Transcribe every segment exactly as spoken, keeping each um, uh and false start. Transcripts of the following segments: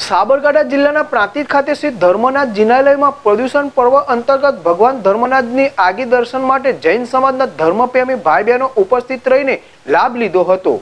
સાબરકાંઠા જિલ્લાના પ્રાંતિજ ખાતે સ્થિત ધર્મનાથ જિનાલયમાં પ્રદૂષણ પર્વ અંતર્ગત ભગવાન ધર્મનાથની આગી દર્શન માટે જૈન સમાજના ધર્મપ્રેમી ભાઈ બહેનો ઉપસ્થિત રહીને લાભ લીધો હતો।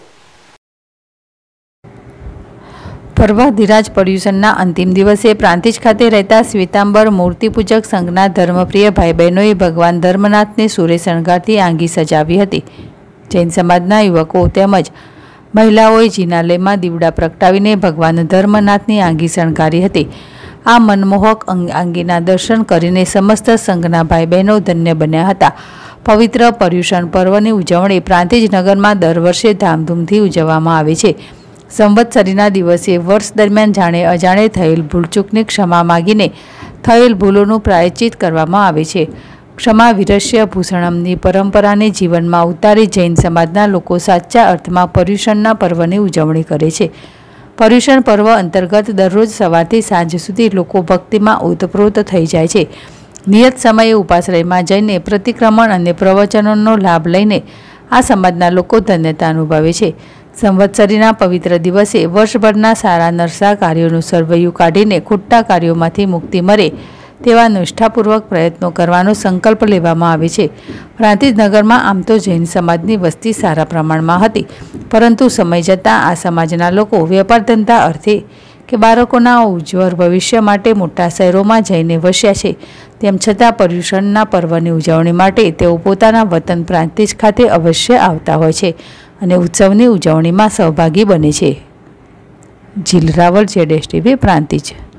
પર્વાધિરાજ પર્યુષણના અંતિમ દિવસે પ્રાંતિજ ખાતે રહેતા શ્વેતાંબર મૂર્તિપૂજક સંઘના ધર્મપ્રિય ભાઈ બહેનોએ ભગવાન ધર્મનાથને સૂર્ય શણગારથી આંગી સજાવી હતી। જૈન સમાજના યુવકો તેમજ મહિલાઓએ જિનાલયમાં દીવડા પ્રગટાવીને ભગવાન ધર્મનાથની આંગી શણગારી હતી। આ મનમોહક આંગીના દર્શન કરીને સમસ્ત સંઘના ભાઈ બહેનો ધન્ય બન્યા હતા। પવિત્ર પર્યુષણ પર્વની ઉજવણી પ્રાંતિજ નગરમાં દર વર્ષે ધામધૂમથી ઉજવવામાં આવે છે। સંવત્સરીના દિવસે વર્ષ દરમિયાન જાણે અજાણે થયેલ ભૂલચૂકની ક્ષમા માગીને થયેલ ભૂલોનું પ્રાયશ્ચિત કરવામાં આવે છે। ક્ષમા વિરસ્ય ભૂષણમની પરંપરાને જીવનમાં ઉતારી જૈન સમાજના લોકો સાચા અર્થમાં પર્યુષણના પર્વની ઉજવણી કરે છે। પર્યુષણ પર્વ અંતર્ગત દરરોજ સવારથી સાંજ સુધી લોકો ભક્તિમાં ઓતપ્રોત થઈ જાય છે। નિયત સમયે ઉપાશ્રયમાં જઈને પ્રતિક્રમણ અને પ્રવચનોનો લાભ લઈને આ સમાજના લોકો ધન્યતા અનુભવે છે। સંવત્સરીના પવિત્ર દિવસે વર્ષભરના સારા નરસા કાર્યોનું સરવૈયું કાઢીને ખોટા કાર્યોમાંથી મુક્તિ મળે તેવા નિષ્ઠાપૂર્વક પ્રયત્નો કરવાનો સંકલ્પ લેવામાં આવે છે। પ્રાંતિજ નગરમાં આમ તો જૈન સમાજની વસ્તી સારા પ્રમાણમાં હતી, પરંતુ સમય જતાં આ સમાજના લોકો વેપાર ધંધા અર્થે કે બાળકોના ઉજ્જવળ ભવિષ્ય માટે મોટા શહેરોમાં જઈને વસ્યા છે। તેમ છતાં પર્યુષણના પર્વની ઉજવણી માટે તેઓ પોતાના વતન પ્રાંતિજ ખાતે અવશ્ય આવતા હોય છે અને ઉત્સવની ઉજવણીમાં સહભાગી બને છે। જીલ રાવલ, જેડેશ ટીવી, પ્રાંતિજ।